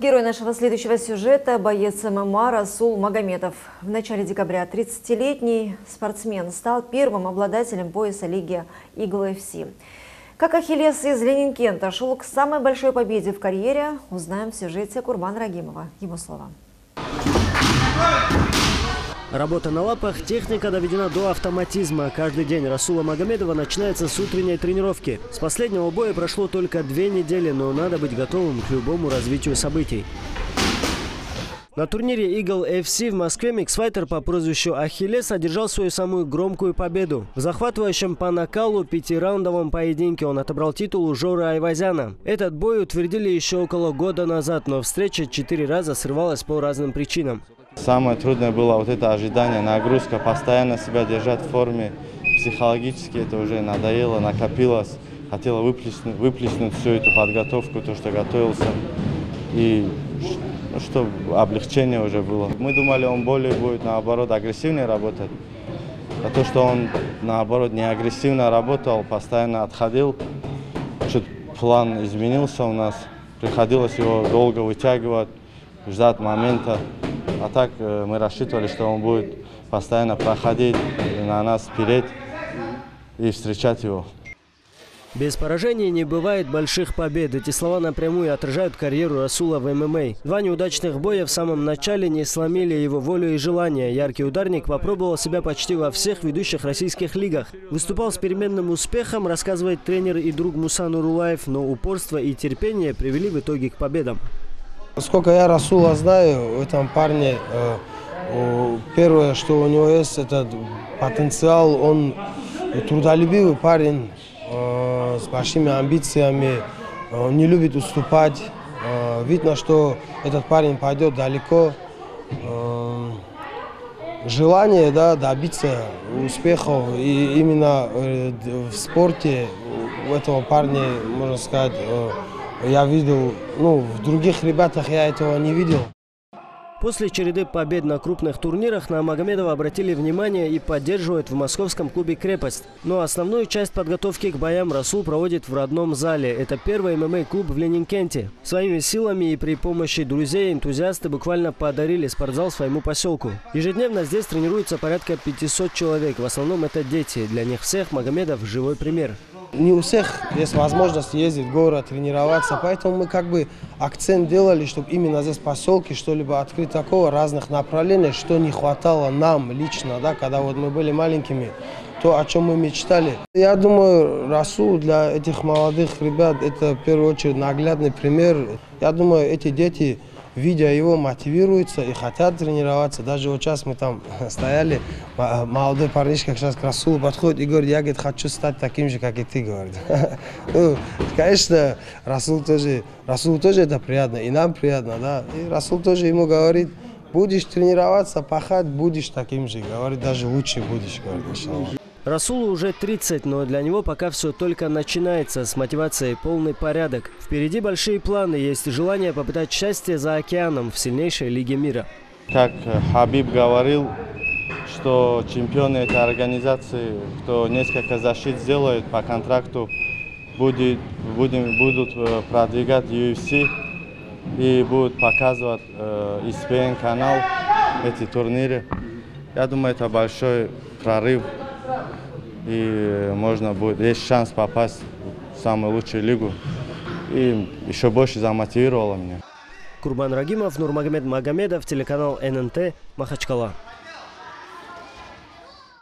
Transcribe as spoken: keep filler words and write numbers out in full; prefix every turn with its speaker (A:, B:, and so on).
A: Герой нашего следующего сюжета – боец эм эм а Расул Магомедов. В начале декабря тридцатилетний спортсмен стал первым обладателем пояса лиги Игл эф си. Как Ахиллес из Ленинкента шел к самой большой победе в карьере, узнаем в сюжете Курбана Рагимова. Ему слово.
B: Работа на лапах, техника доведена до автоматизма. Каждый день Расула Магомедова начинается с утренней тренировки. С последнего боя прошло только две недели, но надо быть готовым к любому развитию событий. На турнире Игл эф си в Москве миксфайтер по прозвищу Ахиллес одержал свою самую громкую победу. В захватывающем по накалу пятираундовом поединке он отобрал титул у Жоры Айвазяна. Этот бой утвердили еще около года назад, но встреча четыре раза срывалась по разным причинам.
C: Самое трудное было вот это ожидание, нагрузка, постоянно себя держать в форме. Психологически это уже надоело, накопилось. Хотела выплеснуть, выплеснуть всю эту подготовку, то, что готовился. И ну, чтобы облегчение уже было. Мы думали, он более будет, наоборот, агрессивнее работать. А то, что он, наоборот, не агрессивно работал, постоянно отходил, чуть план изменился у нас. Приходилось его долго вытягивать, ждать момента. А так мы рассчитывали, что он будет постоянно проходить, на нас переть и встречать его.
B: Без поражений не бывает больших побед. Эти слова напрямую отражают карьеру Расула в эм эм а. Два неудачных боя в самом начале не сломили его волю и желание. Яркий ударник попробовал себя почти во всех ведущих российских лигах. Выступал с переменным успехом, рассказывает тренер и друг Муса Нурулаев, но упорство и терпение привели в итоге к победам.
D: Сколько я Расула знаю, в этом парне, э, первое, что у него есть, это потенциал. Он трудолюбивый парень, э, с большими амбициями, он не любит уступать. Э, видно, что этот парень пойдет далеко. Э, желание, да, добиться успехов, и именно э, в спорте у этого парня, можно сказать, э, я видел, ну, в других ребятах я этого не видел.
B: После череды побед на крупных турнирах на Магомедова обратили внимание и поддерживают в московском клубе «Крепость». Но основную часть подготовки к боям Расул проводит в родном зале. Это первый эм эм а-клуб в Ленинкенте. Своими силами и при помощи друзей энтузиасты буквально подарили спортзал своему поселку. Ежедневно здесь тренируется порядка пятисот человек. В основном это дети. Для них всех Магомедов – живой пример.
D: Не у всех есть возможность ездить в город, тренироваться, поэтому мы как бы акцент делали, чтобы именно здесь в поселке что-либо открыть такого разных направлений, что не хватало нам лично, да, когда вот мы были маленькими, то, о чем мы мечтали. Я думаю, Расул для этих молодых ребят это в первую очередь наглядный пример. Я думаю, эти дети, видя его, мотивируются и хотят тренироваться. Даже вот сейчас мы там стояли, молодой парнишка сейчас к Расулу подходит и говорит: я, говорит, хочу стать таким же, как и ты, говорит. Ну, конечно, Расул тоже, Расул тоже это приятно, и нам приятно, да. И Расул тоже ему говорит: будешь тренироваться, пахать, будешь таким же, говорит, даже лучше будешь, говорит, иншаллах.
B: Расулу уже тридцать, но для него пока все только начинается. С мотивацией полный порядок. Впереди большие планы, есть желание попытать счастье за океаном в сильнейшей лиге мира.
C: Как Хабиб говорил, что чемпионы этой организации, кто несколько защит сделает по контракту, будет, будем, будут продвигать ю эф си и будут показывать э, и эс пи эн канал эти турниры. Я думаю, это большой прорыв. И можно будет, есть шанс попасть в самую лучшую лигу. И еще больше замотивировало меня.
B: Курбан Рагимов, Нурмагомед Магомедов, телеканал эн эн тэ, Махачкала.